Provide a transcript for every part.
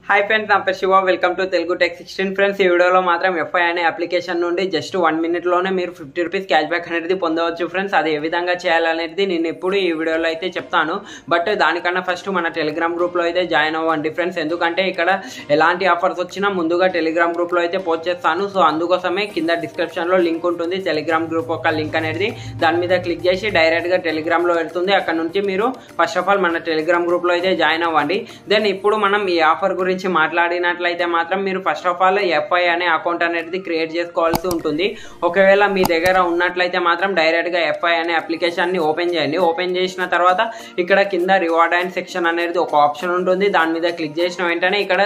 High friends ना पे Shiva welcome to Telugu tech 16 friends ఈ వీడియోలో మాత్రం ఎఫ్ఐ అనే అప్లికేషన్ నుండి జస్ట్ 1 మినిట్ లోనే మీరు 50 రూపాయస్ క్యాష్ బ్యాక్ అనేది పొందవచ్చు ఫ్రెండ్స్. అది ఏ విధంగా చేయాలనేది నేను ఇప్పుడు ఈ వీడియోలో అయితే చెప్తాను. బట్ దానికన్నా ఫస్ట్ మన టెలిగ్రామ్ గ్రూప్ లో అయితే జాయిన్ అవ్వండి ఫ్రెండ్స్. ఎందుకంటే ఇక్కడ ఎలాంటి ఆఫర్స్ వచ్చినా ముందుగా టెలిగ్రామ్ గ్రూప్ లో అయితే పోస్ట్ చేస్తాను. సో అందుకోసమే కింద డిస్క్రిప్షన్ లో లింక్ ఉంటుంది టెలిగ్రామ్ గ్రూప్ యొక్క లింక్ అనేది. దాని మీద క్లిక్ చేసి డైరెక్ట్ గా టెలిగ్రామ్ లో వెళ్తుంది. అక్కడ నుంచి మీరు ఫస్ట్ ఆఫ్ ఆల్ మన టెలిగ్రామ్ గ్రూప్ లో అయితే జాయిన్ అవ్వండి. దెన్ ఇప్పుడు మనం ఈ ఆఫర్ గురించి మాట్లాడినట్లయితే మాత్రం మీరు ఫస్ట్ ఆఫ్ ఆల్ ఎఫ్ఐ అనే అకౌంట్ అనేది క్రియేట్ చేసుకోవాల్సి ఉంటుంది. ఒకవేళ మీ దగ్గర ఉన్నట్లయితే మాత్రం డైరెక్ట్ గా ఎఫ్ఐ అనే అప్లికేషన్ ని ఓపెన్ చేయండి. ఓపెన్ చేసిన తర్వాత ఇక్కడ కింద రివార్డ్ అండ్ సెక్షన్ అనేది ఒక ఆప్షన్ ఉంటుంది. దాని మీద క్లిక్ చేసిన వెంటనే ఇక్కడ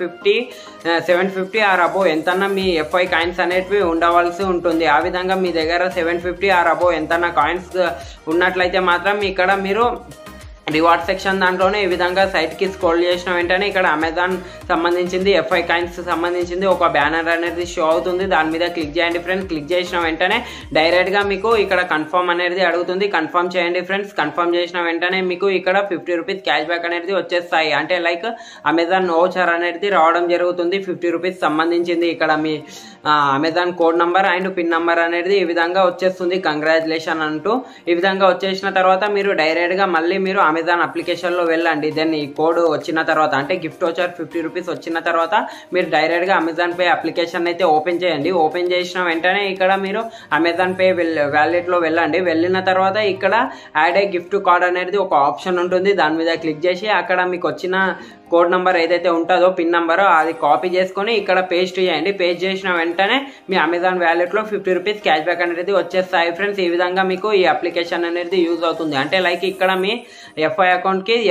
750 ఆర్ అబో ఎంతన్నా మీ ఎఫ్ఐ కాయిన్స్ అనేటివి ఉండవలసి ఉంటుంది. ఆ విధంగా మీ దగ్గర 750 ఆర్ అబో ఎంతన్నా కాయిన్స్ ఉన్నట్లయితే మాత్రం ఇక్కడ మీరు రివార్డ్ సెక్షన్ దాంట్లోనే ఈ విధంగా సైట్ కి స్క్రోల్ చేసిన వెంటనే ఇక్కడ అమెజాన్ సంబంధించింది ఎఫ్ఐ కాయిన్స్ సంబంధించింది ఒక బ్యానర్ అనేది షో అవుతుంది. దాని మీద క్లిక్ చేయండి ఫ్రెండ్స్. క్లిక్ చేసిన వెంటనే డైరెక్ట్ గా మీకు ఇక్కడ కన్ఫర్మ్ అనేది అడుగుతుంది. కన్ఫర్మ్ చేయండి ఫ్రెండ్స్. కన్ఫర్మ్ చేసిన వెంటనే మీకు ఇక్కడ 50 రూపీస్ క్యాష్ బ్యాక్ అనేది వచ్చేస్తాయి. అంటే లైక్ అమెజాన్ వోచర్ అనేది రావడం జరుగుతుంది. 50 రూపీస్ సంబంధించింది ఇక్కడ మీ Amazon code number and pin number అనేది ఈ విధంగా వచ్చేస్తుంది. కంగ్రాచులేషన్ అంటూ ఈ విధంగా వచ్చేసిన తర్వాత మీరు డైరెక్ట్ గా మళ్ళీ మీరు అమెజాన్ అప్లికేషన్ లో వెళ్ళండి. దెన్ ఈ కోడ్ వచ్చిన తర్వాత అంటే గిఫ్ట్ వచ్చారు 50 రూపీస్ వచ్చిన తర్వాత మీరు డైరెక్ట్ గా అమెజాన్ పే అప్లికేషన్ అయితే ఓపెన్ చేయండి. ఓపెన్ చేసిన వెంటనే ఇక్కడ మీరు అమెజాన్ పే వ్యాలెట్ లో వెళ్ళండి. వెళ్ళిన తర్వాత ఇక్కడ యాడ్ ఏ గిఫ్ట్ కార్డ్ అనేది ఒక ఆప్షన్ ఉంటుంది. దాని మీద క్లిక్ చేసి అక్కడ మీకు వచ్చిన కోడ్ నంబర్ ఏదైతే ఉంటుందో పిన్ నంబర్ అది కాపీ చేసుకొని ఇక్కడ పేస్ట్ చేయండి. పేస్ట్ చేసిన వెంటనే మీ అమెజాన్ వ్యాలెట్ లో 50 రూపీస్ క్యాష్ బ్యాక్ అనేది వచ్చేస్తాయి ఫ్రెండ్స్. ఈ విధంగా మీకు ఈ అప్లికేషన్ అనేది యూజ్ అవుతుంది. అంటే లైక్ ఇక్కడ మీ ఎఫ్ఐ అకౌంట్ కి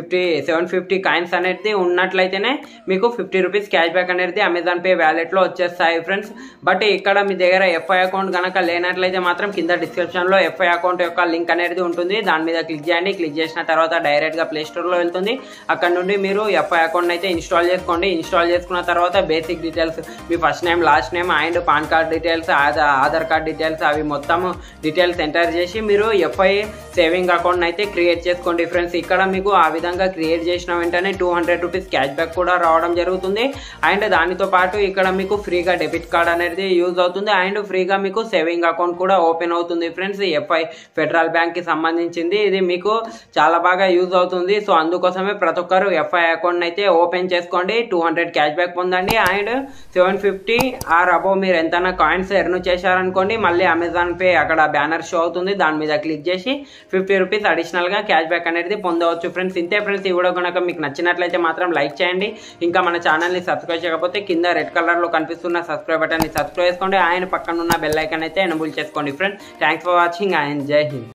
750 కాయిన్స్ అనేది ఉన్నట్లయితేనే మీకు 50 రూపీస్ క్యాష్ బ్యాక్ అనేది అమెజాన్ పే వ్యాలెట్ లో వచ్చేస్తాయి ఫ్రెండ్స్. బట్ ఇక్కడ మీ దగ్గర ఎఫ్ఐ అకౌంట్ కనుక లేనట్లయితే మాత్రం కింద డిస్క్రిప్షన్ లో ఎఫ్ఐ అకౌంట్ యొక్క లింక్ అనేది ఉంటుంది. దాని మీద క్లిక్ చేయండి. క్లిక్ చేసిన తర్వాత డైరెక్ట్ గా ప్లే స్టోర్ లో వెళ్తుంది. అక్కడ నుండి మీరు ఎఫ్ఐ అకౌంట్ అయితే ఇన్స్టాల్ చేసుకోండి. ఇన్స్టాల్ చేసుకున్న తర్వాత బేసిక్ డీటెయిల్స్ మీ first name last name and pan card details Aadhaar card details అవి మొత్తం డీటెయిల్స్ ఎంటర్ చేసి మీరు ఎఫ్ఐ సేవింగ్ అకౌంట్ అయితే క్రియేట్ చేసుకోండి ఫ్రెండ్స్. ఇక్కడ మీకు ఆ విధంగా క్రియేట్ చేసిన వెంటనే 200 రూపీస్ క్యాష్ బ్యాక్ కూడా రావడం జరుగుతుంది. అండ్ దానితో పాటు ఇక్కడ మీకు ఫ్రీగా డెబిట్ కార్డ్ అనేది యూజ్ అవుతుంది. అండ్ ఫ్రీగా మీకు సేవింగ్ అకౌంట్ కూడా ఓపెన్ అవుతుంది ఫ్రెండ్స్. ఎఫ్ఐ ఫెడరల్ బ్యాంక్ కి సంబంధించింది. ఇది మీకు చాలా బాగా యూజ్ అవుతుంది. సో అందుకోసమే ప్రతి ఒక్కరు ఎఫ్ఐ అకౌంట్ అయితే ఓపెన్ చేసుకోండి. 200 క్యాష్ బ్యాక్ పొందండి. అండ్ 750 ఆర్ అబో మీరు ఎంతైనా కాయిన్స్ ఎర్న్ చేశారనుకోండి మళ్ళీ అమెజాన్ పే అక్కడ బ్యానర్ షో అవుతుంది. దాని మీద క్లిక్ చేసి 50 రూపీస్ అడిషనల్ గా క్యాష్ బ్యాక్ అనేది పొందవచ్చు ఫ్రెండ్స్. ఇంతే ఫ్రెండ్స్. ఈ వీడియో కనుక మీకు నచ్చినట్లయితే మాత్రం లైక్ చేయండి. ఇంకా మన ఛానల్ ని సబ్స్క్రైబ్ చేయకపోతే కింద రెడ్ కలర్ లో కనిపిస్తున్న సబ్స్క్రైబ్ బటన్ ని సబ్స్క్రైబ్ చేసుకోండి. ఆయన పక్కన ఉన్న బెల్ ఐకాన్ అయితే ఎనేబుల్ చేసుకోండి friends. Thanks for watching and Jai Hind.